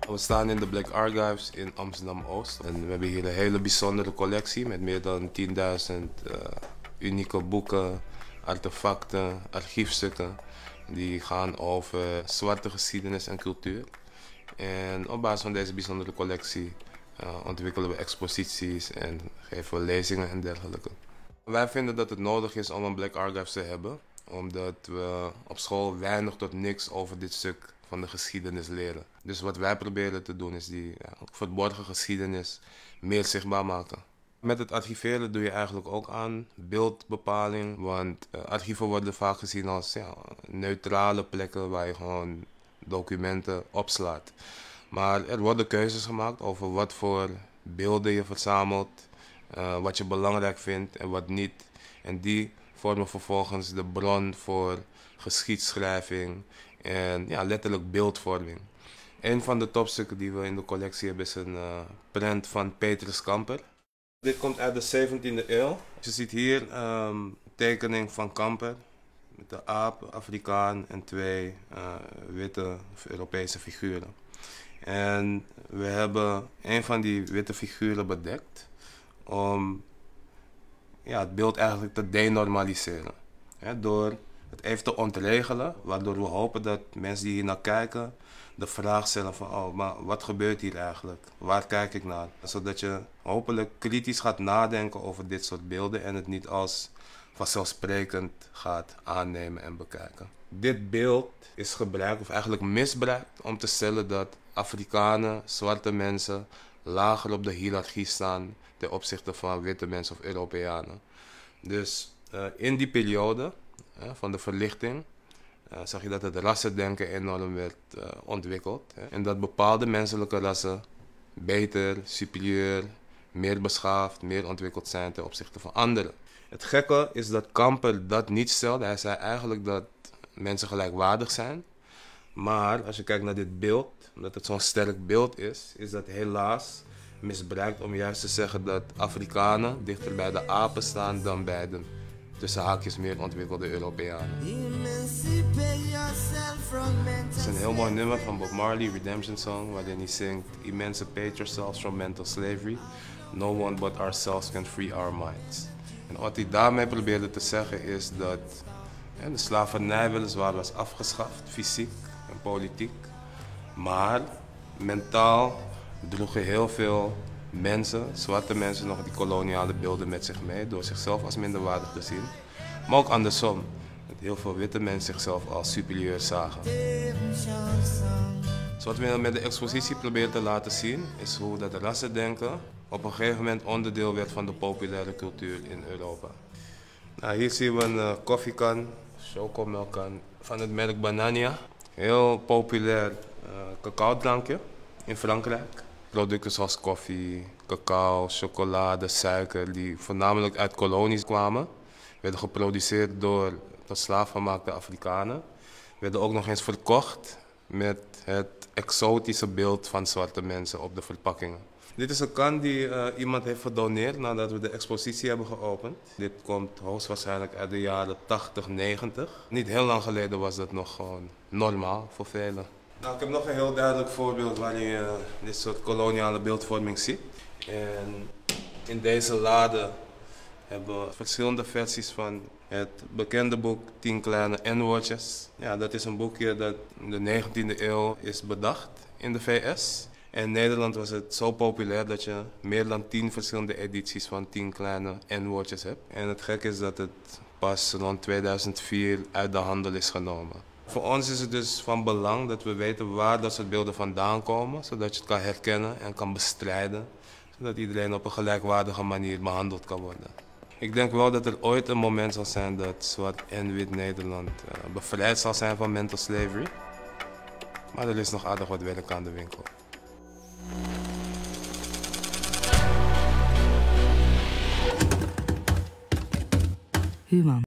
We staan in de Black Archives in Amsterdam-Oost. En we hebben hier een hele bijzondere collectie met meer dan 10.000 unieke boeken, artefacten, archiefstukken. Die gaan over zwarte geschiedenis en cultuur. En op basis van deze bijzondere collectie ontwikkelen we exposities en geven we lezingen en dergelijke. Wij vinden dat het nodig is om een Black Archives te hebben, omdat we op school weinig tot niks over dit stuk van de geschiedenis leren. Dus wat wij proberen te doen is die verborgen geschiedenis meer zichtbaar maken. Met het archiveren doe je eigenlijk ook aan beeldbepaling, want archieven worden vaak gezien als neutrale plekken waar je gewoon documenten opslaat. Maar er worden keuzes gemaakt over wat voor beelden je verzamelt, wat je belangrijk vindt en wat niet. En die vormen vervolgens de bron voor geschiedschrijving en letterlijk beeldvorming. Een van de topstukken die we in de collectie hebben is een prent van Petrus Kamper. Dit komt uit de 17e eeuw. Je ziet hier een tekening van Kamper met de aap, Afrikaan en twee witte of Europese figuren. En we hebben een van die witte figuren bedekt om het beeld eigenlijk te denormaliseren. Door het even te ontregelen, waardoor we hopen dat mensen die hier naar kijken de vraag stellen van maar wat gebeurt hier eigenlijk? Waar kijk ik naar? Zodat je hopelijk kritisch gaat nadenken over dit soort beelden en het niet als vanzelfsprekend gaat aannemen en bekijken. Dit beeld is gebruikt, of eigenlijk misbruikt, om te stellen dat Afrikanen, zwarte mensen, lager op de hiërarchie staan ten opzichte van witte mensen of Europeanen. Dus in die periode van de verlichting zag je dat het rassendenken enorm werd ontwikkeld. En dat bepaalde menselijke rassen beter, superieur, meer beschaafd, meer ontwikkeld zijn ten opzichte van anderen. Het gekke is dat Kamper dat niet stelde. Hij zei eigenlijk dat mensen gelijkwaardig zijn. Maar als je kijkt naar dit beeld, omdat het zo'n sterk beeld is dat helaas misbruikt om juist te zeggen dat Afrikanen dichter bij de apen staan dan bij de tussen haakjes meer ontwikkelde Europeanen. Het is een heel mooi nummer van Bob Marley, Redemption Song, waarin hij zingt: Emancipate yourselves from mental slavery. No one but ourselves can free our minds. En wat hij daarmee probeerde te zeggen is dat de slavernij weliswaar was afgeschaft, fysiek en politiek. Maar mentaal droegen heel veel mensen, zwarte mensen, nog die koloniale beelden met zich mee door zichzelf als minderwaardig te zien. Maar ook andersom, dat heel veel witte mensen zichzelf als superieur zagen. Dus wat we met de expositie proberen te laten zien is hoe dat rassendenken op een gegeven moment onderdeel werd van de populaire cultuur in Europa. Nou, hier zien we een koffiekan, chocomelkkan van het merk Banania. Heel populair cacaodrankje in Frankrijk. Producten zoals koffie, cacao, chocolade, suiker, die voornamelijk uit kolonies kwamen, werden geproduceerd door tot slaaf gemaakte Afrikanen. Werden ook nog eens verkocht met het exotische beeld van zwarte mensen op de verpakkingen. Dit is een kan die iemand heeft gedoneerd nadat we de expositie hebben geopend. Dit komt hoogstwaarschijnlijk uit de jaren 80, 90. Niet heel lang geleden was dat nog gewoon normaal voor velen. Nou, ik heb nog een heel duidelijk voorbeeld waarin je dit soort koloniale beeldvorming ziet. En in deze lade hebben we verschillende versies van het bekende boek 10 kleine N-woordjes. Ja, dat is een boekje dat in de 19e eeuw is bedacht in de VS. En in Nederland was het zo populair dat je meer dan 10 verschillende edities van 10 kleine N-woordjes hebt. En het gek is dat het pas rond 2004 uit de handel is genomen. Voor ons is het dus van belang dat we weten waar dat soort beelden vandaan komen, zodat je het kan herkennen en kan bestrijden, zodat iedereen op een gelijkwaardige manier behandeld kan worden. Ik denk wel dat er ooit een moment zal zijn dat zwart en wit Nederland bevrijd zal zijn van mental slavery. Maar er is nog aardig wat werk aan de winkel. Human.